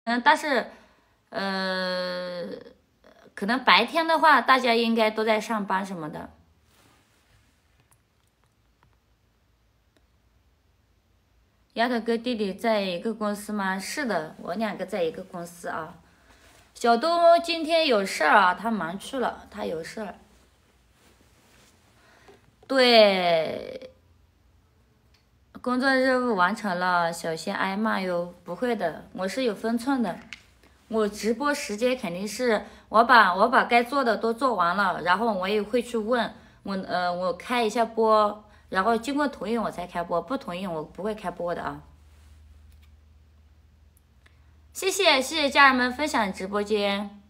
但是可能白天的话，大家应该都在上班什么的。丫头跟弟弟在一个公司吗？是的，我两个在一个公司啊。小东今天有事儿啊，他忙去了，他有事儿。对，工作任务完成了，小心挨骂哟。不会的，我是有分寸的。我直播时间肯定是我把该做的都做完了，然后我也会去问我开一下播，然后经过同意我才开播，不同意我不会开播的啊。谢谢家人们分享直播间，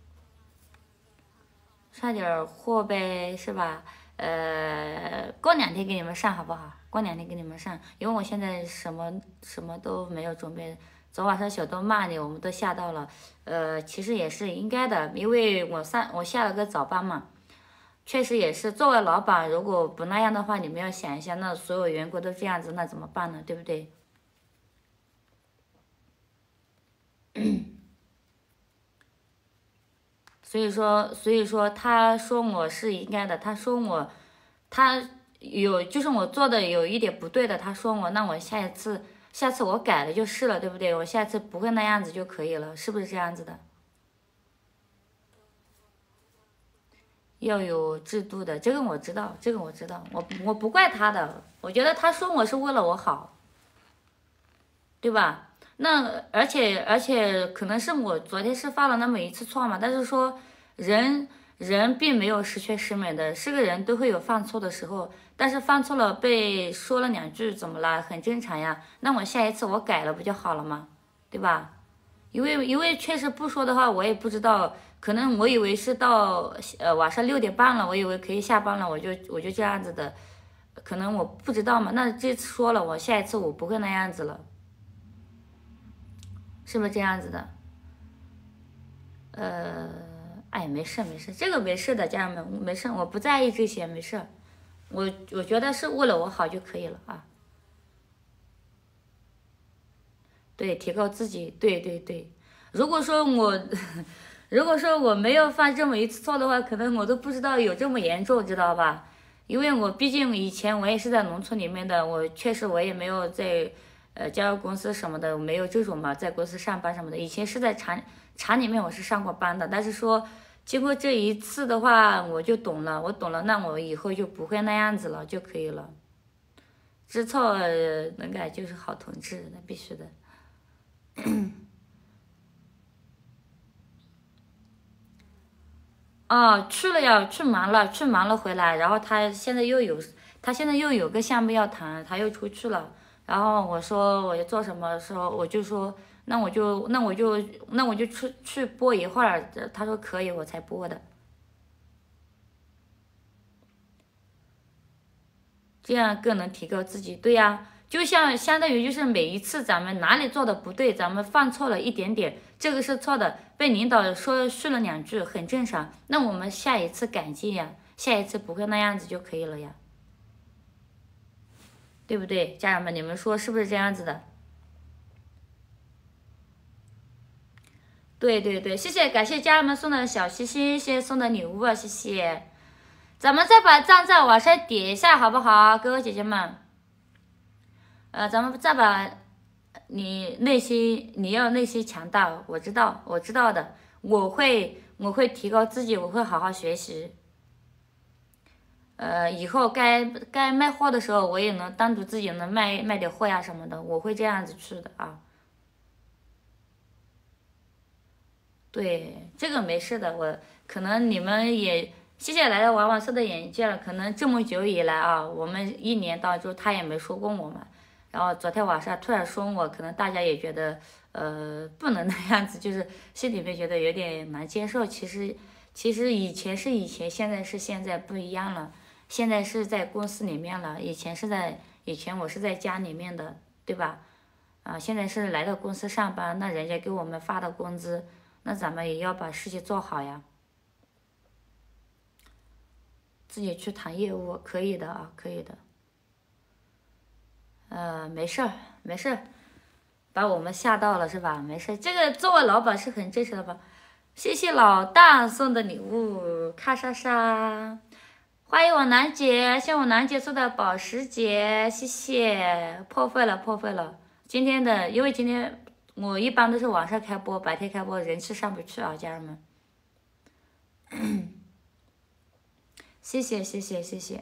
上点货呗，是吧？过2天给你们上好不好？过2天给你们上，因为我现在什么都没有准备。昨晚上小东骂你，我们都吓到了。其实也是应该的，因为我下了个早班嘛，确实也是。作为老板，如果不那样的话，你们要想一下，那所有员工都这样子，那怎么办呢？对不对？所以说，他说我是应该的，他就是我做的有一点不对的，他说我，那我下次我改了就是了，对不对？我下次不会那样子就可以了，是不是这样子的？要有制度的，这个我知道，这个我知道，我不怪他的，我觉得他说我是为了我好，对吧？那而且可能是我昨天是犯了那么一次错嘛，但是说人人并没有十全十美的，是个人都会有犯错的时候，但是犯错了被说了2句怎么啦？很正常呀。那我下一次我改了不就好了吗？对吧？因为确实不说的话，我也不知道，可能我以为是到晚上6点半了，我以为可以下班了，我就这样子的，可能我不知道嘛。那这次说了，我下一次我不会那样子了。是不是这样子的？哎，没事没事，这个没事的，家人们没事，我不在意这些，没事。我觉得是为了我好就可以了啊。对，提高自己，对对对。如果说我，如果说我没有犯这么一次错的话，可能我都不知道有这么严重，知道吧？因为我毕竟以前我也是在农村里面的，我确实我也没有在加入公司什么的，没有这种嘛，在公司上班什么的。以前是在厂里面我是上过班的，但是说经过这一次的话，我就懂了，我懂了，那我以后就不会那样子了，就可以了。知错能改就是好同志，那必须的。哦，去了呀，去忙了回来，然后他现在又有个项目要谈，他又出去了。然后我说我要做什么时候，我就说那我就去播一会儿，他说可以，我才播的。这样更能提高自己。对呀，就像相当于就是每一次咱们哪里做的不对，咱们犯错了一点点，这个是错的，被领导训了2句，很正常。那我们下一次改进呀，下一次不会那样子就可以了呀，对不对？家人们，你们说是不是这样子的？对对对，谢谢，感谢家人们送的小心心，谢谢送的礼物啊，谢谢。咱们再把赞再往上点一下，好不好，哥哥姐姐们？咱们再把你要内心强大，我知道的，我会提高自己，我会好好学习。以后该卖货的时候，我也能单独自己能卖点货呀什么的，我会这样子去的啊。对，这个没事的，我可能你们也谢谢来到娃娃社的眼界了，可能这么久以来啊，我们1年当中他也没说过我嘛，然后昨天晚上突然说我，可能大家也觉得不能那样子，就是心里面觉得有点难接受。其实以前是以前，现在是现在不一样了，现在是在公司里面了，以前我是在家里面的，对吧？啊，现在是来到公司上班，那人家给我们发的工资。那咱们也要把事情做好呀，自己去谈业务可以的啊，可以的。没事儿，没事儿， 把我们吓到了是吧？没事，这个作为老板是很正常的吧？谢谢老大送的礼物，咔莎莎，欢迎我楠姐，谢我楠姐送的保时捷，谢谢，破费了破费了。今天的，因为今天我一般都是晚上开播，白天开播人气上不去啊，家人们。谢谢谢谢谢谢。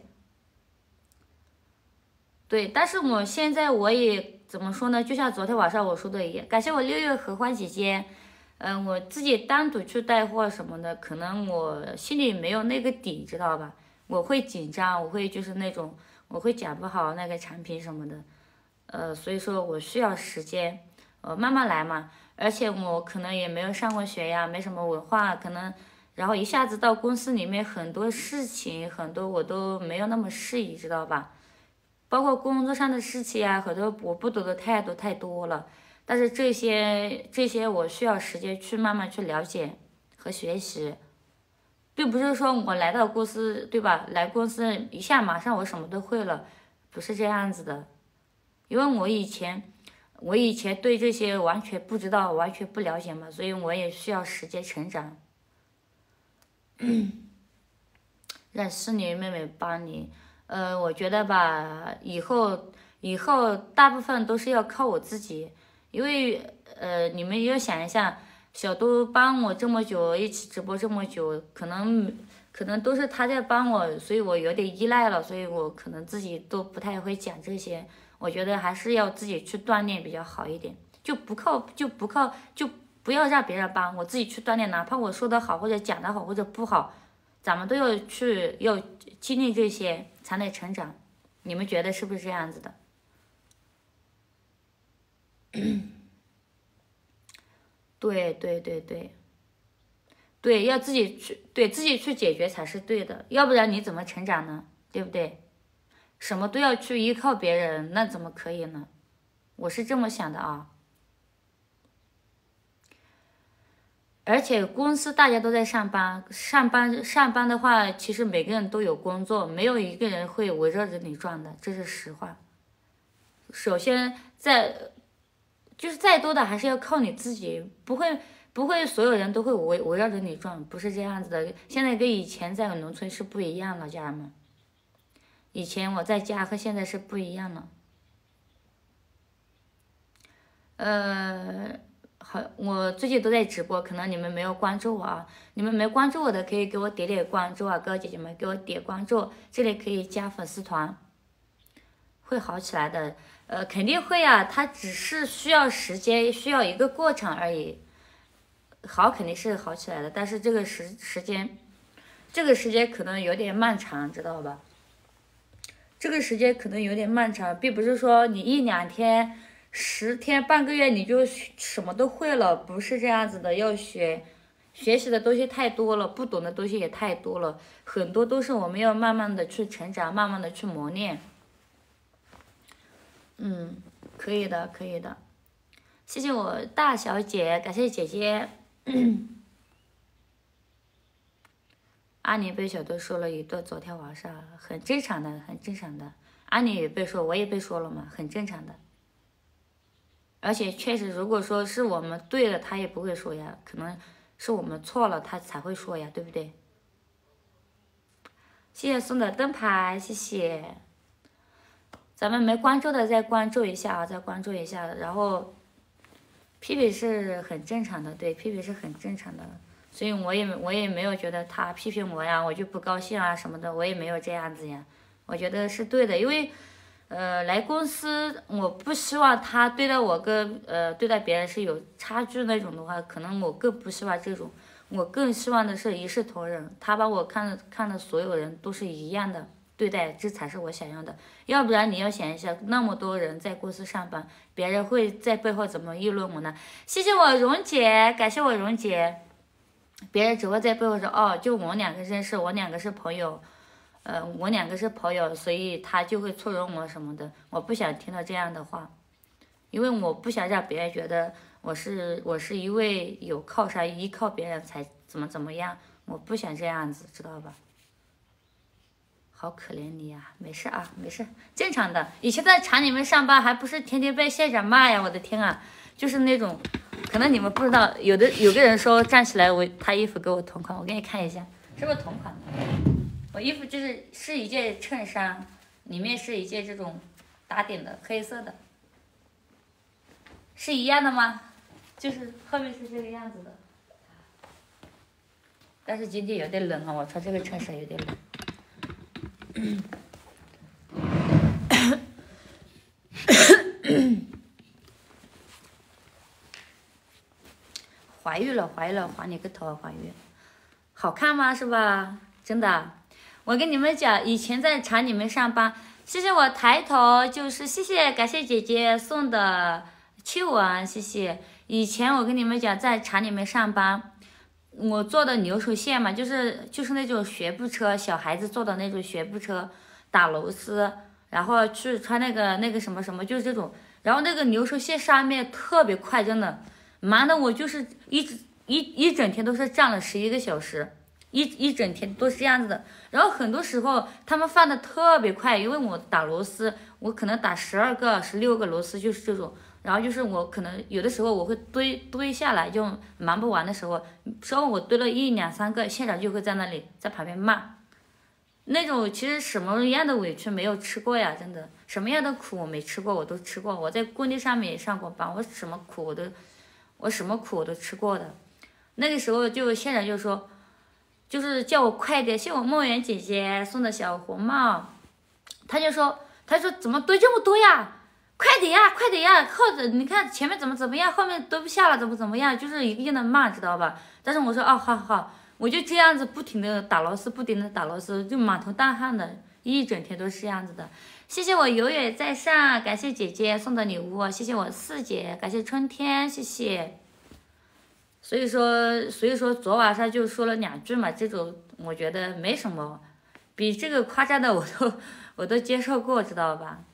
对，但是我现在我也怎么说呢？就像昨天晚上我说的一样，感谢我六月荷花姐姐。我自己单独去带货什么的，可能我心里没有那个底，知道吧？我会紧张，我会就是那种，我会讲不好那个产品什么的。所以说我需要时间，慢慢来嘛。而且我可能也没有上过学呀，没什么文化，可能，然后一下子到公司里面很多事情，很多我都没有那么适宜，知道吧？包括工作上的事情啊，很多我不懂的太多了。但是这些我需要时间去慢慢去了解和学习，并不是说我来到公司，对吧？来公司一下马上我什么都会了，不是这样子的。因为我以前对这些完全不知道，完全不了解嘛，所以我也需要时间成长。让师女妹妹帮你，我觉得吧，以后大部分都是要靠我自己。因为你们要想一下，小都帮我这么久，一起直播这么久，可能都是他在帮我，所以我有点依赖了，所以我可能自己都不太会讲这些。我觉得还是要自己去锻炼比较好一点，就不要让别人帮，我自己去锻炼，哪怕我说的好或者讲的好或者不好，咱们都要经历这些才能成长。你们觉得是不是这样子的？对，要自己去解决才是对的，要不然你怎么成长呢？对不对？什么都要去依靠别人，那怎么可以呢？我是这么想的啊。而且公司大家都在上班的话，其实每个人都有工作，没有一个人会围绕着你转的，这是实话。首先就是再多的还是要靠你自己，不会所有人都会围绕着你转，不是这样子的。现在跟以前在农村是不一样了，家人们。以前我在家和现在是不一样了。好，我最近都在直播，可能你们没有关注我啊。你们没关注我的可以给我点点关注啊，哥哥姐姐们给我点关注，这里可以加粉丝团，会好起来的。肯定会啊，它只是需要时间，需要一个过程而已。好，肯定是好起来的，但是这个时间可能有点漫长，知道吧？这个时间可能有点漫长，并不是说你一两天、10天、半个月你就什么都会了，不是这样子的。要学习的东西太多了，不懂的东西也太多了，很多都是我们要慢慢的去成长，慢慢的去磨练。可以的，可以的。谢谢我大小姐，感谢姐姐。阿妮被小豆说了一顿，昨天晚上很正常的，很正常的。阿妮也被说，我也被说了嘛，很正常的。而且确实，如果说是我们对了，他也不会说呀，可能是我们错了，他才会说呀，对不对？谢谢送的灯牌，谢谢。咱们没关注的再关注一下啊，再关注一下。然后，屁屁是很正常的，对，屁屁是很正常的。所以我也没有觉得他批评我呀，我就不高兴啊什么的，我也没有这样子呀。我觉得是对的，因为，来公司我不希望他对待我跟对待别人是有差距那种的话，可能我更不希望这种，我更希望的是一视同仁，他把我看的所有人都是一样的对待，这才是我想要的。要不然你要想一下，那么多人在公司上班，别人会在背后怎么议论我呢？谢谢我蓉姐，感谢我蓉姐。别人只会在背后说，哦，就我两个认识，我两个是朋友，我两个是朋友，所以他就会错容我什么的。我不想听到这样的话，因为我不想让别人觉得我是一位有靠山，依靠别人才怎么样，我不想这样子，知道吧？好可怜你呀，没事啊，没事，正常的。以前在厂里面上班，还不是天天被县长骂呀？我的天啊！ 就是那种，可能你们不知道，有个人说站起来他衣服跟我同款，我给你看一下，是不是同款的？我衣服是一件衬衫，里面是一件这种打点的黑色的，是一样的吗？就是后面是这个样子的。但是今天有点冷啊，我穿这个衬衫有点冷。怀孕了，怀你个头啊！怀孕，好看吗？是吧？真的，我跟你们讲，以前在厂里面上班，谢谢我抬头，就是谢谢感谢姐姐送的亲吻，谢谢。以前我跟你们讲，在厂里面上班，我坐的流水线嘛，就是那种学步车，小孩子坐的那种学步车，打螺丝，然后去穿那个什么什么，就是这种。然后那个流水线上面特别快，真的。忙的我就是一整天都是站了11个小时，一整天都是这样子的。然后很多时候他们放的特别快，因为我打螺丝，我可能打12个、16个螺丝，就是这种。然后就是我可能有的时候我会堆下来，就忙不完的时候，稍微我堆了1、2、3个，现场就会在那里在旁边骂。那种其实什么样的委屈没有吃过呀，真的，什么样的苦我没吃过，我都吃过。我在工地上面也上过班，我什么苦我都吃过的。那个时候就现场就说，就是叫我快点，谢我梦圆姐姐送的小红帽，他说怎么堆这么多呀？快点呀！后者你看前面怎么样，后面堆不下了，怎么样？就是一个劲的骂，知道吧？但是我说哦好，我就这样子不停的打螺丝，就满头大汗的，一整天都是这样子的。谢谢我永远在上，感谢姐姐送的礼物，谢谢我4姐，感谢春天，谢谢。所以说昨晚上就说了2句嘛，这种我觉得没什么，比这个夸张的我都接受过，知道吧？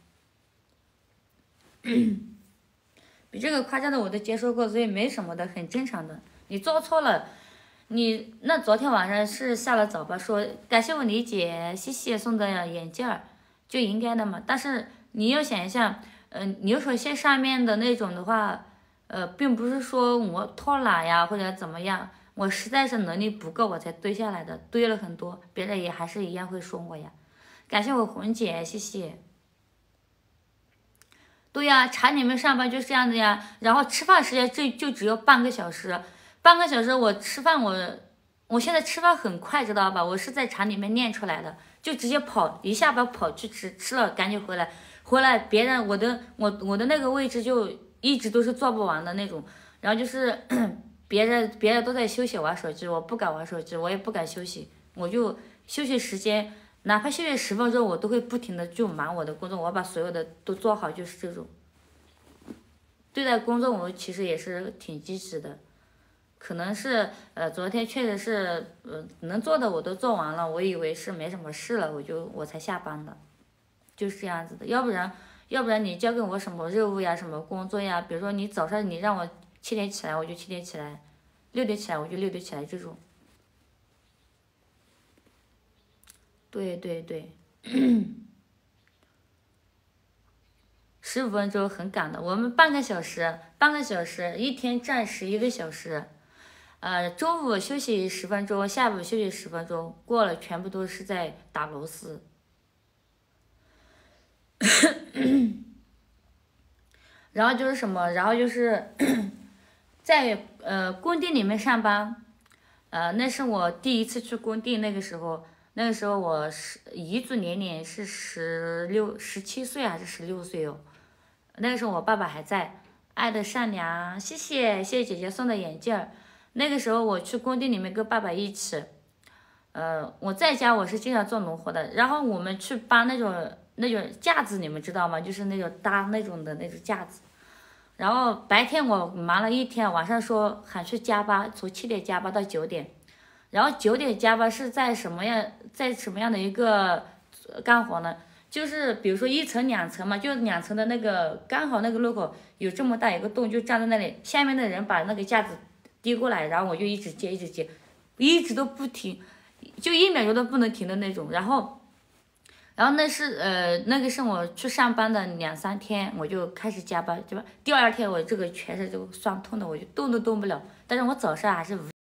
比这个夸张的我都接受过，所以没什么的，很正常的。你做错了，你那昨天晚上是下了早吧？说感谢我李姐，谢谢送的眼镜儿，就应该的嘛。但是你要想一下，流水线上面的那种的话，并不是说我偷懒呀或者怎么样，我实在是能力不够我才堆下来的，堆了很多，别人也还是一样会说我呀。感谢我红姐，谢谢。对呀，厂里面上班就是这样子呀。然后吃饭时间就只有半个小时，我吃饭我现在吃饭很快，知道吧？我是在厂里面练出来的，就直接一下班跑去吃了赶紧回来别人我的那个位置就一直都是做不完的那种。然后就是别人都在休息玩手机，我不敢玩手机，我也不敢休息，我就休息时间。哪怕休息10分钟，我都会不停的就忙我的工作，我把所有的都做好，就是这种。对待工作，我其实也是挺积极的，可能是昨天确实是能做的我都做完了，我以为是没什么事了，我才下班的，就是这样子的。要不然你交给我什么任务呀，什么工作呀？比如说你早上你让我7点起来，我就7点起来；6点起来我就6点起来，这种。对，15分钟很赶的，我们半个小时，一天站11个小时，中午休息10分钟，下午休息10分钟，过了全部都是在打螺丝。然后就是什么，在工地里面上班，那是我第一次去工地，那个时候我彝族年龄是17岁还是16岁哦。那个时候我爸爸还在，爱的善良，谢谢姐姐送的眼镜儿。那个时候我去工地里面跟爸爸一起，我在家我是经常做农活的，然后我们去搬那种架子，你们知道吗？就是那种搭那种的那种架子。然后白天我忙了一天，晚上说喊去加班，从7点加班到9点。然后9点加班是在什么样的一个干活呢？就是比如说1层2层嘛，就2层的那个刚好那个路口有这么大一个洞，就站在那里，下面的人把那个架子递过来，然后我就一直接，一直都不停，就1秒钟都不能停的那种。然后然后那个是我去上班的2、3天，我就开始加班，对吧？第2天我这个全身就酸痛的，我就动都动不了。但是我早上还是